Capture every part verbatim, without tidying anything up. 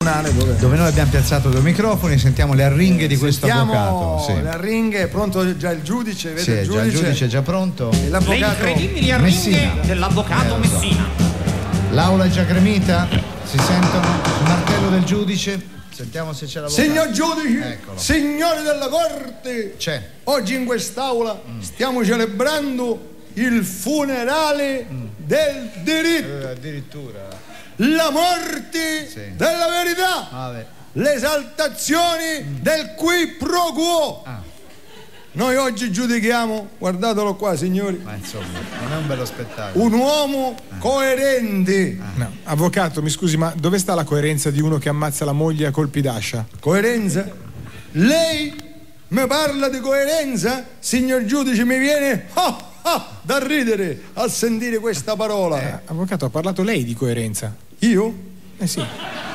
Dove... dove noi abbiamo piazzato due microfoni, sentiamo le arringhe di questo Sentiamo avvocato. Sì. Le arringhe, è pronto già il giudice, vede sì, il giudice. Già il giudice è già pronto. E l'avvocato... Le incredibili arringhe Messina. dell'avvocato Eh, Messina. L'aula è già gremita, si sentono il martello del giudice. Sentiamo se c'è l'avvocato. Signor giudice, Eccolo. signori della corte, C'è. oggi in quest'aula mm. stiamo celebrando il funerale mm. del diritto. Eh, addirittura. La morte sì. della verità. Ah, le esaltazioni mm. del qui pro quo. Ah. Noi oggi giudichiamo, guardatelo qua signori, ma insomma non è un bello spettacolo, un uomo ah. coerente. ah. No, avvocato, mi scusi, ma dove sta la coerenza di uno che ammazza la moglie a colpi d'ascia? Coerenza? Lei mi parla di coerenza? Signor giudice, mi viene oh, oh, da ridere al sentire questa parola. Eh, avvocato, ha parlato lei di coerenza. Io? Eh sì.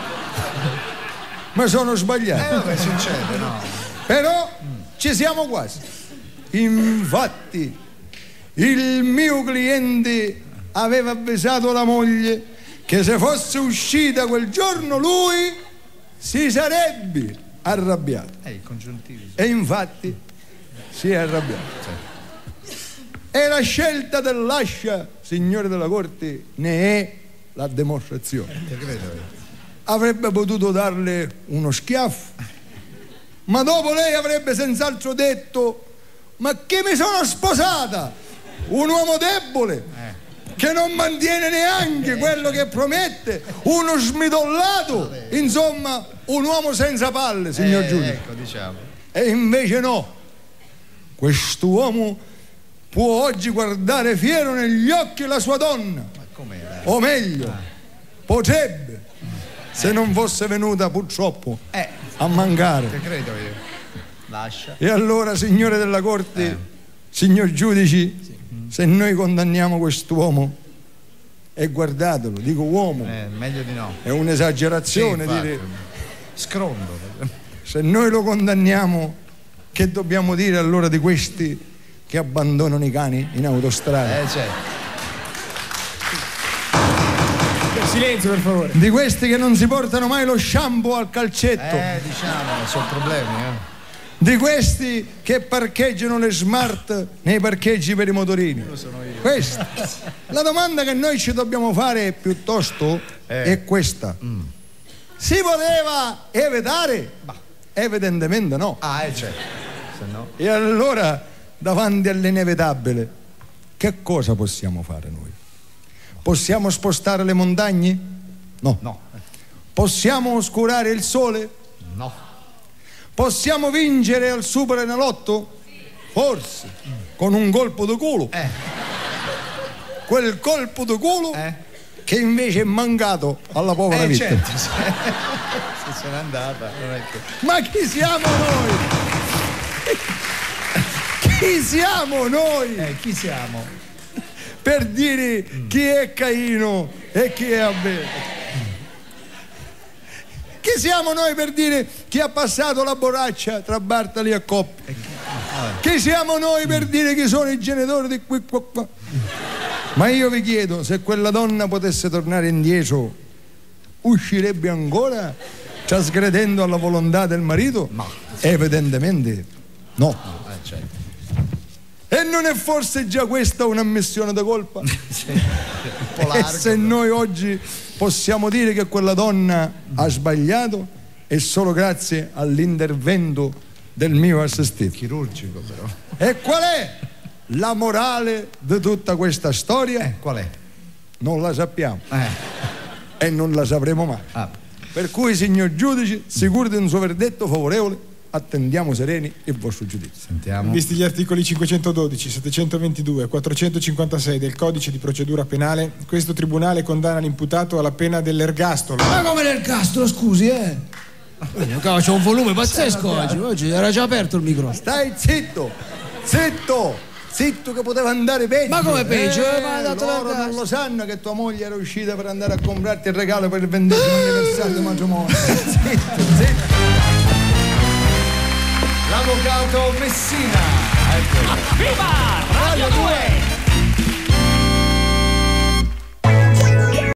Ma sono sbagliato. Eh vabbè, succede, no? Però ci siamo quasi. Infatti il mio cliente aveva avvisato la moglie che se fosse uscita quel giorno lui si sarebbe arrabbiato. Eh, il congiuntivo. E infatti si è arrabbiato. Sì. E la scelta dell'ascia, signore della corte, ne è la dimostrazione. Avrebbe potuto darle uno schiaffo, ma dopo lei avrebbe senz'altro detto: ma che mi sono sposata? Un uomo debole eh. che non mantiene neanche eh. quello che promette, uno smidollato, eh. insomma un uomo senza palle, signor eh, giudice. Ecco, diciamo. E invece no, quest'uomo può oggi guardare fiero negli occhi la sua donna, ma com'era? o meglio ah. potrebbe, eh. se non fosse venuta purtroppo eh. a mancare. Che credo io. Lascia. E allora, signore della corte, eh. signor giudici, sì. se noi condanniamo quest'uomo, e guardatelo, dico uomo, eh, meglio di no. È un'esagerazione sì, dire. Scrondo. Se noi lo condanniamo, che dobbiamo dire allora di questi che abbandonano i cani in autostrada? Eh, certo. Silenzio, per favore. Di questi che non si portano mai lo shampoo al calcetto? Eh, diciamo, sono problemi, eh. Di questi che parcheggiano le smart nei parcheggi per i motorini? Lo sono io. Questa. La domanda che noi ci dobbiamo fare piuttosto eh. è questa. Mm. Si voleva evitare? Bah. Evidentemente no. Ah, eh, certo. Se no. E allora, davanti all'inevitabile, che cosa possiamo fare noi? Possiamo spostare le montagne? No. No. Possiamo oscurare il sole? No. Possiamo vincere al Superenalotto? Forse. Mm. Con un colpo di culo. Eh. Quel colpo di culo eh. che invece è mancato alla povera eh, vittima. Certo. Se se n'è andata. Non è che... Ma chi siamo noi? Chi siamo noi? Eh, chi siamo? Per dire mm. chi è Caino e chi è Abele. Chi siamo noi per dire chi ha passato la borraccia tra Bartali e Coppi? Eh, chi, chi siamo noi per dire chi sono i genitori di qui qua qua? Ma io vi chiedo, se quella donna potesse tornare indietro, uscirebbe ancora trasgredendo alla volontà del marito? No. Evidentemente no. no eh, certo. E non è forse già questa un'ammissione di colpa? Sì, un po' largo, e se noi oggi possiamo dire che quella donna ha sbagliato, è solo grazie all'intervento del mio assistito. Chirurgico però. E qual è la morale di tutta questa storia? Eh, qual è? Non la sappiamo. Eh. E non la sapremo mai. Ah. Per cui, signor giudice, sicuro di un suo verdetto favorevole, attendiamo sereni il vostro giudizio. Sentiamo. Visti gli articoli cinquecentododici, settecentoventidue e quattrocentocinquantasei del codice di procedura penale, questo tribunale condanna l'imputato alla pena dell'ergastolo. Ma come l'ergastolo, scusi, eh? C'è un volume pazzesco oggi, oggi era già aperto il microfono. Stai zitto, zitto, zitto che poteva andare peggio. Ma come peggio? Eh, Ma dato loro non lo sanno che tua moglie era uscita per andare a comprarti il regalo per il ventesimo anniversario di matrimonio. Zitto, zitto. L'avvocato Messina. Viva Radio due!